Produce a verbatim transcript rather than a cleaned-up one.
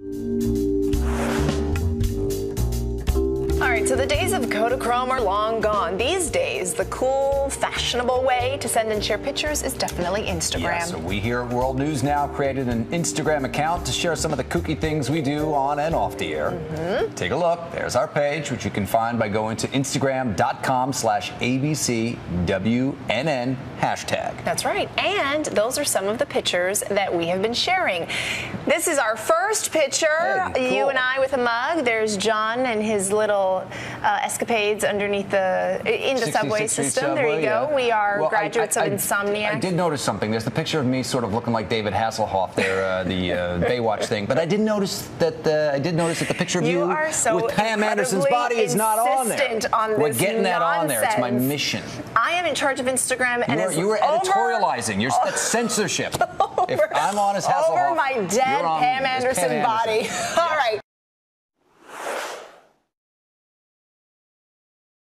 All right, so the days of Kodachrome are long gone. These days, the cool, fashionable way to send and share pictures is definitely Instagram. Yeah, so we here at World News Now created an Instagram account to share some of the kooky things we do on and off the air. Mm-hmm. Take a look. There's our page, which you can find by going to Instagram.com slash ABCWNN hashtag. That's right. And those are some of the pictures that we have been sharing. This is our first picture. Hey, cool. You and I with a mug. There's John and his little uh, escapades underneath the in the subway system. Subway, there you go. yeah. We are well, graduates I, I, of Insomniac. I did notice something. There's the picture of me sort of looking like David Hasselhoff there, uh, the uh, Baywatch thing. But I did notice that uh, I did notice that the picture of you, you are so with Pam Anderson's body is not on there. On We're this getting that nonsense. on there. It's my mission. I am in charge of Instagram, and you were, as you were over, editorializing. You're that's censorship. Over, if I'm on as Hasselhoff, over my dead you're on Pam as Anderson Pam body. Anderson. All right.